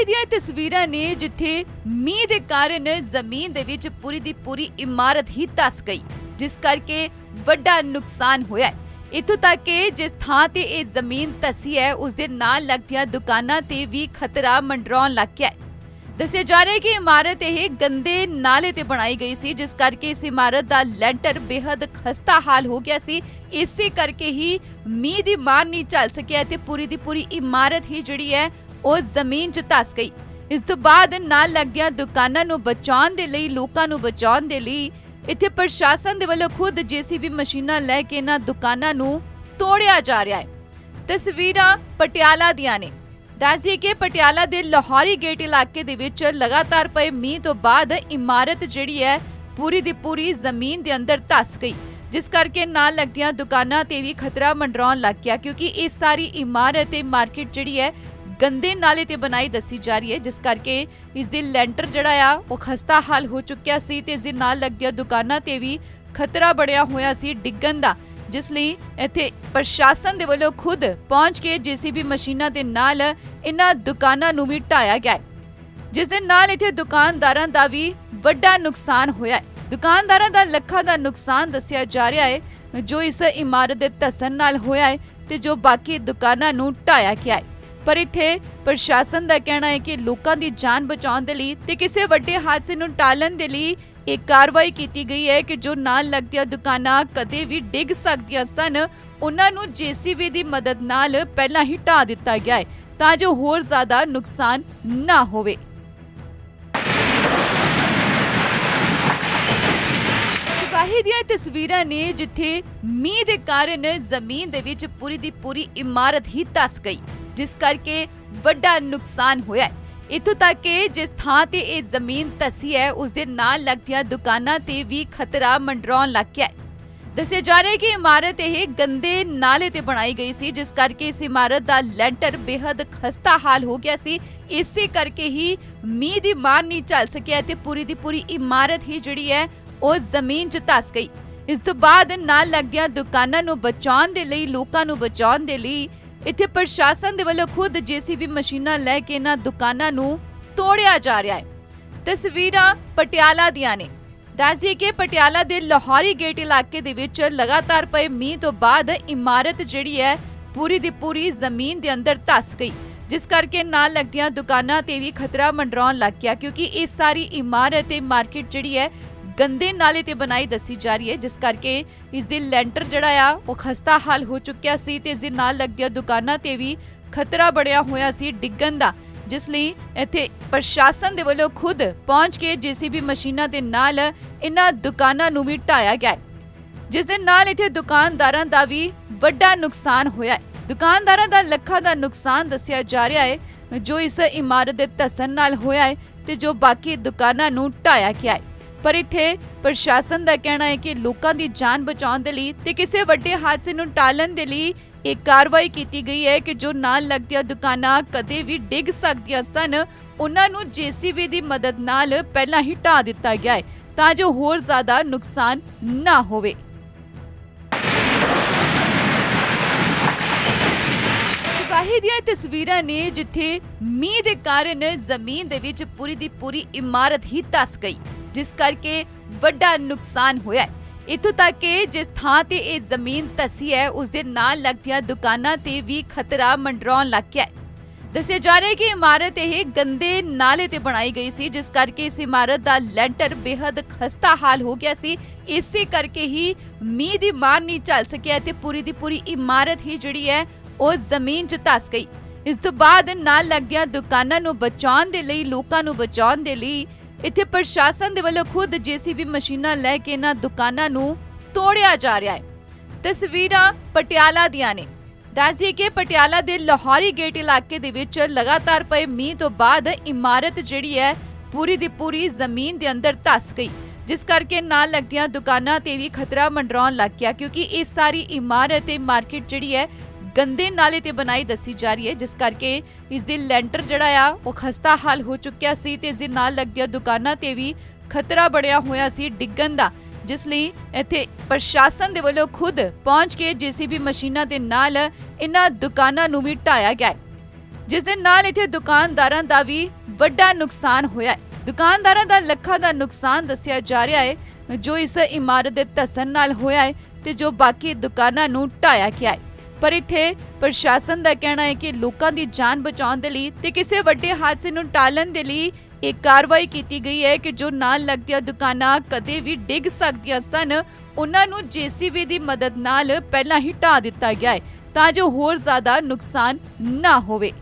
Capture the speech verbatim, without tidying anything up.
ਤਬਾਹੀ ਦੀਆਂ ਤਸਵੀਰਾਂ ਨੇ ਜਿੱਥੇ ਮੀਂਹ ਦੇ ਕਾਰਨ ਜ਼ਮੀਨ ਦੇ ਵਿੱਚ ਪੂਰੀ ਦੀ ਪੂਰੀ ਇਮਾਰਤ ਹੀ ਧਸ ਗਈ, ਜਿਸ ਕਰਕੇ ਵੱਡਾ ਨੁਕਸਾਨ ਹੋਇਆ ਹੈ। ਇੱਥੋਂ ਤੱਕ ਕਿ ਜਿਸ ਥਾਂ ਤੇ ਇਹ ਜ਼ਮੀਨ ਧਸੀ ਹੈ ਉਸ ਦੇ ਨਾਲ ਲੱਗਦੀਆਂ ਦੁਕਾਨਾਂ ਤੇ ਵੀ ਖਤਰਾ ਮੰਡਰਾਉਣ ਲੱਗ ਗਿਆ ਹੈ। ਦੱਸਿਆ ਜਾ ਰਿਹਾ ਹੈ ਕਿ ਇਮਾਰਤ ਇਹ ਗੰਦੇ ਨਾਲੇ ਤੇ ਬਣਾਈ ਗਈ ਸੀ, ਜਿਸ ਕਰਕੇ ਇਸ ਇਮਾਰਤ ਦਾ ਲੈਂਟਰ ਬੇहद ਖਸਤਾ ਹਾਲ ਹੋ ਗਿਆ ਸੀ। ਇਸੇ ਕਰਕੇ ਹੀ ਮੀਂਹ ਦੀ ਮਾਰ ਨਹੀਂ ਝੱਲ ਸਕਿਆ ਤੇ ਪੂਰੀ ਦੀ ਪੂਰੀ ਇਮਾਰਤ ਹੀ ਜਿਹੜੀ ਹੈ ਉਹ ਜ਼ਮੀਨ 'ਚ ਧਸ ਗਈ। ਇਸ ਤੋਂ ਬਾਅਦ ਨਾਲ ਲੱਗਦੀਆਂ ਦੁਕਾਨਾਂ ਨੂੰ ਬਚਾਉਣ ਦੇ ਲਈ, ਲੋਕਾਂ ਨੂੰ ਬਚਾਉਣ ਦੇ ਲਈ ਇੱਥੇ ਪ੍ਰਸ਼ਾਸਨ ਦੇ ਵੱਲੋਂ ਖੁਦ ਜੀਸੀਬੀ ਮਸ਼ੀਨਾਂ ਲੈ ਕੇ ਇਹਨਾਂ ਦੁਕਾਨਾਂ ਨੂੰ ਤੋੜਿਆ ਜਾ ਰਿਹਾ ਹੈ। ਤਸਵੀਰਾਂ ਪਟਿਆਲਾ ਦੀਆਂ ਨੇ। ਦੱਸ ਦਈਏ ਕਿ ਪਟਿਆਲਾ ਦੇ ਲਾਹੌਰੀ ਗੇਟ ਇਲਾਕੇ ਦੇ ਵਿੱਚ ਲਗਾਤਾਰ ਪਏ ਮੀਂਹ ਤੋਂ ਬਾਅਦ ਇਮਾਰਤ ਜਿਹੜੀ ਹੈ ਪੂਰੀ ਦੀ ਪੂਰੀ ਜ਼ਮੀਨ ਦੇ ਅੰਦਰ ਧਸ ਗਈ, ਜਿਸ ਕਰਕੇ ਨਾਲ ਲੱਗਦੀਆਂ ਦੁਕਾਨਾਂ ਤੇ ਵੀ ਖਤਰਾ ਮੰਡਰਾਉਣ ਲੱਗ ਗਿਆ, ਕਿਉਂਕਿ ਇਹ ਸਾਰੀ ਇਮਾਰਤ ਤੇ ਮਾਰਕੀਟ ਜਿਹੜੀ ਹੈ ਗੰਦੇ ਨਾਲੇ ਤੇ ਬਣਾਈ ਦੱਸੀ ਜਾ ਰਹੀ ਹੈ, ਜਿਸ ਕਰਕੇ ਇਸ ਦੇ ਲੈਂਟਰ ਜਿਹੜਾ ਆ ਉਹ ਖਸਤਾ ਹਾਲ ਹੋ ਚੁੱਕਿਆ ਸੀ ਤੇ ਇਸ ਦੇ ਨਾਲ ਲੱਗਦੀਆਂ ਦੁਕਾਨਾਂ ਤੇ ਵੀ ਖਤਰਾ ਬਣਿਆ ਹੋਇਆ ਸੀ ਡਿੱਗਣ ਦਾ, ਜਿਸ ਲਈ ਇੱਥੇ ਪ੍ਰਸ਼ਾਸਨ ਦੇ ਵੱਲੋਂ ਖੁਦ ਪਹੁੰਚ ਕੇ ਜੀਸੀਬੀ ਮਸ਼ੀਨਾਂ ਦੇ ਨਾਲ ਇਹਨਾਂ ਦੁਕਾਨਾਂ ਨੂੰ ਵੀ ਢਾਇਆ ਗਿਆ, ਜਿਸ ਦੇ ਨਾਲ ਇੱਥੇ ਦੁਕਾਨਦਾਰਾਂ ਦਾ ਵੀ ਵੱਡਾ ਨੁਕਸਾਨ ਹੋਇਆ ਹੈ। ਦੁਕਾਨਦਾਰਾਂ ਦਾ ਲੱਖਾਂ ਦਾ ਨੁਕਸਾਨ ਦੱਸਿਆ ਜਾ ਰਿਹਾ ਹੈ ਜੋ ਇਸ ਇਮਾਰਤ ਦੇ ਧਸਣ ਨਾਲ ਹੋਇਆ ਹੈ ਤੇ ਜੋ ਬਾਕੀ ਦੁਕਾਨਾਂ ਨੂੰ ਢਾਇਆ ਗਿਆ ਹੈ। ਪਰ ਇੱਥੇ ਪ੍ਰਸ਼ਾਸਨ ਦਾ ਕਹਿਣਾ ਹੈ ਕਿ ਲੋਕਾਂ ਦੀ ਜਾਨ ਬਚਾਉਣ ਦੇ ਲਈ ਤੇ ਕਿਸੇ ਵੱਡੇ ਹਾਦਸੇ ਨੂੰ ਟਾਲਣ ਦੇ ਲਈ ਇਹ ਕਾਰਵਾਈ ਕੀਤੀ ਗਈ ਹੈ ਕਿ ਜੋ ਨਾਲ ਲੱਗਦੀਆਂ ਦੁਕਾਨਾਂ ਕਦੇ ਵੀ ਡਿੱਗ ਸਕਦੀਆਂ ਸਨ, ਉਹਨਾਂ ਨੂੰ ਜੀਸੀਬੀ ਦੀ ਮਦਦ ਨਾਲ ਪਹਿਲਾਂ ਹੀ ਢਾ ਦਿੱਤਾ ਗਿਆ ਹੈ ਤਾਂ ਜੋ ਹੋਰ ਜ਼ਿਆਦਾ ਨੁਕਸਾਨ ਨਾ ਹੋਵੇ। ਤਬਾਹੀ ਦੀਆਂ ਤਸਵੀਰਾਂ ਨੇ ਜਿੱਥੇ ਮੀਂਹ ਦੇ ਕਾਰਨ ਜ਼ਮੀਨ ਦੇ ਵਿੱਚ ਪੂਰੀ ਦੀ ਪੂਰੀ ਇਮਾਰਤ ਹੀ ਧਸ ਗਈ, ਜਿਸ ਕਰਕੇ ਵੱਡਾ ਨੁਕਸਾਨ ਹੋਇਆ ਹੈ। ਇੱਥੋਂ ਤੱਕ ਕਿ ਜਿਸ ਥਾਂ ਤੇ ਇਹ ਜ਼ਮੀਨ ਧਸੀ ਹੈ ਉਸ ਦੇ ਨਾਲ ਲੱਗਦੀਆਂ ਦੁਕਾਨਾਂ ਤੇ ਵੀ ਖਤਰਾ ਮੰਡਰਾਉਣ ਲੱਗ ਗਿਆ ਹੈ। ਦੱਸਿਆ ਜਾ ਰਿਹਾ ਹੈ ਕਿ ਇਮਾਰਤ ਇਹ ਗੰਦੇ ਨਾਲੇ ਤੇ ਬਣਾਈ ਗਈ ਸੀ, ਜਿਸ ਕਰਕੇ ਇਸ ਇਮਾਰਤ ਦਾ ਲੈਂਟਰ ਬੇहद ਖਸਤਾ ਹਾਲ ਹੋ ਗਿਆ ਸੀ। ਇਸੇ ਕਰਕੇ ਹੀ ਮੀਂਹ ਦੀ ਮਾਰ ਨਹੀਂ ਝੱਲ ਸਕਿਆ ਤੇ ਪੂਰੀ ਦੀ ਪੂਰੀ ਇਮਾਰਤ ਹੀ ਜਿਹੜੀ ਹੈ ਉਹ ਜ਼ਮੀਨ 'ਚ ਧਸ ਗਈ। ਇਸ ਤੋਂ ਬਾਅਦ ਨਾਲ ਲੱਗਦੀਆਂ ਦੁਕਾਨਾਂ ਨੂੰ ਬਚਾਉਣ ਦੇ ਲਈ, ਲੋਕਾਂ ਨੂੰ ਬਚਾਉਣ ਦੇ ਲਈ ਇੱਥੇ ਪ੍ਰਸ਼ਾਸਨ ਦੇ ਵੱਲੋਂ ਖੁਦ ਜੀਸੀਬੀ ਮਸ਼ੀਨਾਂ ਲੈ ਕੇ ਇਹਨਾਂ ਦੁਕਾਨਾਂ ਨੂੰ ਤੋੜਿਆ ਜਾ ਰਿਹਾ ਹੈ। ਤਸਵੀਰਾਂ ਪਟਿਆਲਾ ਦੀਆਂ ਨੇ। ਦੱਸ ਦਈਏ ਕਿ ਪਟਿਆਲਾ ਦੇ ਲਾਹੌਰੀ ਗੇਟ ਇਲਾਕੇ ਦੇ ਵਿੱਚ ਲਗਾਤਾਰ ਪਏ ਮੀਂਹ ਤੋਂ ਬਾਅਦ ਇਮਾਰਤ ਜਿਹੜੀ ਹੈ ਪੂਰੀ ਦੀ ਪੂਰੀ ਜ਼ਮੀਨ ਦੇ ਅੰਦਰ ਧਸ ਗਈ, ਜਿਸ ਕਰਕੇ ਨਾਲ ਲੱਗਦੀਆਂ ਦੁਕਾਨਾਂ ਤੇ ਵੀ ਖਤਰਾ ਮੰਡਰਾਉਣ ਲੱਗ ਗਿਆ, ਕਿਉਂਕਿ ਇਹ ਸਾਰੀ ਇਮਾਰਤ ਤੇ ਮਾਰਕੀਟ ਜਿਹੜੀ ਹੈ ਗੰਦੇ ਨਾਲੇ ਤੇ ਬਣਾਈ ਦੱਸੀ ਜਾ ਰਹੀ ਹੈ, ਜਿਸ ਕਰਕੇ ਇਸ ਦੇ ਲੈਂਟਰ ਜਿਹੜਾ ਆ ਉਹ ਖਸਤਾ ਹਾਲ ਹੋ ਚੁੱਕਿਆ ਸੀ ਤੇ ਇਸ ਦੇ ਨਾਲ ਲੱਗਦੀਆਂ ਦੁਕਾਨਾਂ ਤੇ ਵੀ ਖਤਰਾ ਬਣਿਆ ਹੋਇਆ ਸੀ ਡਿੱਗਣ ਦਾ, ਜਿਸ ਲਈ ਇੱਥੇ ਪ੍ਰਸ਼ਾਸਨ ਦੇ ਵੱਲੋਂ ਖੁਦ ਪਹੁੰਚ ਕੇ ਜੀਸੀਬੀ ਮਸ਼ੀਨਾਂ ਦੇ ਨਾਲ ਇਹਨਾਂ ਦੁਕਾਨਾਂ ਨੂੰ ਵੀ ਢਾਇਆ ਗਿਆ, ਜਿਸ ਦੇ ਨਾਲ ਇੱਥੇ ਦੁਕਾਨਦਾਰਾਂ ਦਾ ਵੀ ਵੱਡਾ ਨੁਕਸਾਨ ਹੋਇਆ ਹੈ। ਦੁਕਾਨਦਾਰਾਂ ਦਾ ਲੱਖਾਂ ਦਾ ਨੁਕਸਾਨ ਦੱਸਿਆ ਜਾ ਰਿਹਾ ਹੈ ਜੋ ਇਸ ਇਮਾਰਤ ਦੇ ਧਸਣ ਨਾਲ ਹੋਇਆ ਹੈ ਤੇ ਜੋ ਬਾਕੀ ਦੁਕਾਨਾਂ ਨੂੰ ਢਾਇਆ ਗਿਆ ਹੈ। ਪਰ ਇੱਥੇ ਪ੍ਰਸ਼ਾਸਨ ਦਾ ਕਹਿਣਾ ਹੈ ਕਿ ਲੋਕਾਂ ਦੀ ਜਾਨ ਬਚਾਉਣ ਦੇ ਲਈ ਤੇ ਕਿਸੇ ਵੱਡੇ ਹਾਦਸੇ ਨੂੰ ਟਾਲਣ ਦੇ ਲਈ ਇਹ ਕਾਰਵਾਈ ਕੀਤੀ ਗਈ ਹੈ ਕਿ ਜੋ ਨਾਲ ਲੱਗਦੀਆਂ ਦੁਕਾਨਾਂ ਕਦੇ ਵੀ ਡਿੱਗ ਸਕਦੀਆਂ ਸਨ, ਉਹਨਾਂ ਨੂੰ ਜੀਸੀਬੀ ਦੀ ਮਦਦ ਨਾਲ ਪਹਿਲਾਂ ਹੀ ਢਾ ਦਿੱਤਾ ਗਿਆ ਹੈ ਤਾਂ ਜੋ ਹੋਰ ਜ਼ਿਆਦਾ ਨੁਕਸਾਨ ਨਾ ਹੋਵੇ। ਤਬਾਹੀ ਦੀਆਂ ਤਸਵੀਰਾਂ ਨੇ ਜਿੱਥੇ ਮੀਂਹ ਦੇ ਕਾਰਨ ਜ਼ਮੀਨ ਦੇ ਵਿੱਚ ਪੂਰੀ ਦੀ ਪੂਰੀ ਇਮਾਰਤ ਹੀ ਧਸ ਗਈ, ਜਿਸ ਕਰਕੇ ਵੱਡਾ ਨੁਕਸਾਨ ਹੋਇਆ ਹੈ। ਇੱਥੋਂ ਤੱਕ ਕਿ ਜਿਸ ਥਾਂ ਤੇ ਇਹ ਜ਼ਮੀਨ ਧਸੀ ਹੈ ਉਸ ਦੇ ਨਾਲ ਲੱਗਦੀਆਂ ਦੁਕਾਨਾਂ ਤੇ ਵੀ ਖਤਰਾ ਮੰਡਰਾਉਣ ਲੱਗ ਗਿਆ ਹੈ। ਦੱਸਿਆ ਜਾ ਰਿਹਾ ਹੈ ਕਿ ਇਮਾਰਤ ਇਹ ਗੰਦੇ ਨਾਲੇ ਤੇ ਬਣਾਈ ਗਈ ਸੀ, ਜਿਸ ਕਰਕੇ ਇਸ ਇਮਾਰਤ ਦਾ ਲੈਂਟਰ ਬੇहद ਖਸਤਾ ਹਾਲ ਹੋ ਗਿਆ ਸੀ। ਇਸੇ ਕਰਕੇ ਹੀ ਮੀਂਹ ਦੀ ਮਾਰ ਨਹੀਂ ਝੱਲ ਸਕਿਆ ਤੇ ਪੂਰੀ ਦੀ ਪੂਰੀ ਇਮਾਰਤ ਹੀ ਜਿਹੜੀ ਹੈ ਉਹ ਜ਼ਮੀਨ 'ਚ ਧਸ ਗਈ। ਇਸ ਤੋਂ ਬਾਅਦ ਨਾਲ ਲੱਗਦੀਆਂ ਦੁਕਾਨਾਂ ਨੂੰ ਬਚਾਉਣ ਦੇ ਲਈ, ਲੋਕਾਂ ਨੂੰ ਬਚਾਉਣ ਦੇ ਲਈ ਇੱਥੇ ਪ੍ਰਸ਼ਾਸਨ ਦੇ ਵੱਲੋਂ ਖੁਦ ਜੀਸੀਬੀ ਮਸ਼ੀਨਾਂ ਲੈ ਕੇ ਇਹਨਾਂ ਦੁਕਾਨਾਂ ਨੂੰ ਤੋੜਿਆ ਜਾ ਰਿਹਾ ਹੈ। ਤਸਵੀਰਾਂ ਪਟਿਆਲਾ ਦੀਆਂ ਨੇ। ਦੱਸ ਦਈਏ ਕਿ ਪਟਿਆਲਾ ਦੇ ਲਾਹੌਰੀ ਗੇਟ ਇਲਾਕੇ ਦੇ ਵਿੱਚ ਲਗਾਤਾਰ ਪਏ ਮੀਂਹ ਤੋਂ ਬਾਅਦ ਇਮਾਰਤ ਜਿਹੜੀ ਹੈ ਪੂਰੀ ਦੀ ਪੂਰੀ ਜ਼ਮੀਨ ਦੇ ਅੰਦਰ ਧਸ ਗਈ, ਜਿਸ ਕਰਕੇ ਨਾਲ ਲੱਗਦੀਆਂ ਦੁਕਾਨਾਂ ਤੇ ਵੀ ਖਤਰਾ ਮੰਡਰਾਉਣ ਲੱਗ ਗਿਆ, ਕਿਉਂਕਿ ਇਹ ਸਾਰੀ ਇਮਾਰਤ ਤੇ ਮਾਰਕੀਟ ਜਿਹੜੀ ਹੈ ਗੰਦੇ ਨਾਲੇ ਤੇ ਬਣਾਈ ਦੱਸੀ ਜਾ ਰਹੀ ਹੈ, ਜਿਸ ਕਰਕੇ ਇਸ ਦੇ ਲੈਂਟਰ ਜਿਹੜਾ ਆ ਉਹ ਖਸਤਾ ਹਾਲ ਹੋ ਚੁੱਕਿਆ ਸੀ ਤੇ ਇਸ ਦੇ ਨਾਲ ਲੱਗਦੀਆਂ ਦੁਕਾਨਾਂ ਤੇ ਵੀ ਖਤਰਾ ਬਣਿਆ ਹੋਇਆ ਸੀ ਡਿੱਗਣ ਦਾ, ਜਿਸ ਲਈ ਇੱਥੇ ਪ੍ਰਸ਼ਾਸਨ ਦੇ ਵੱਲੋਂ ਖੁਦ ਪਹੁੰਚ ਕੇ ਜੀਸੀਬੀ ਮਸ਼ੀਨਾਂ ਦੇ ਨਾਲ ਇਹਨਾਂ ਦੁਕਾਨਾਂ ਨੂੰ ਵੀ ਢਾਇਆ ਗਿਆ, ਜਿਸ ਦੇ ਨਾਲ ਇੱਥੇ ਦੁਕਾਨਦਾਰਾਂ ਦਾ ਵੀ ਵੱਡਾ ਨੁਕਸਾਨ ਹੋਇਆ ਹੈ। ਦੁਕਾਨਦਾਰਾਂ ਦਾ ਲੱਖਾਂ ਦਾ ਨੁਕਸਾਨ ਦੱਸਿਆ ਜਾ ਰਿਹਾ ਹੈ ਜੋ ਇਸ ਇਮਾਰਤ ਦੇ ਧੱਸਣ ਨਾਲ ਹੋਇਆ ਹੈ ਤੇ ਜੋ ਬਾਕੀ ਦੁਕਾਨਾਂ ਨੂੰ ਢਾਇਆ ਗਿਆ ਹੈ। ਪਰ ਇੱਥੇ ਪ੍ਰਸ਼ਾਸਨ ਦਾ ਕਹਿਣਾ ਹੈ ਕਿ ਲੋਕਾਂ ਦੀ ਜਾਨ ਬਚਾਉਣ ਦੇ ਲਈ ਤੇ ਕਿਸੇ ਵੱਡੇ ਹਾਦਸੇ ਨੂੰ ਟਾਲਣ ਦੇ ਲਈ ਇਹ ਕਾਰਵਾਈ ਕੀਤੀ ਗਈ ਹੈ ਕਿ ਜੋ ਨਾਲ ਲੱਗਦੀਆਂ ਦੁਕਾਨਾਂ ਕਦੇ ਵੀ ਡਿੱਗ ਸਕਦੀਆਂ ਸਨ, ਉਹਨਾਂ ਨੂੰ ਜੇਸੀਬੀ ਦੀ ਮਦਦ ਨਾਲ ਪਹਿਲਾਂ ਹੀ ਢਾ ਦਿੱਤਾ ਗਿਆ ਹੈ ਤਾਂ ਜੋ ਹੋਰ ਜ਼ਿਆਦਾ ਨੁਕਸਾਨ ਨਾ ਹੋਵੇ।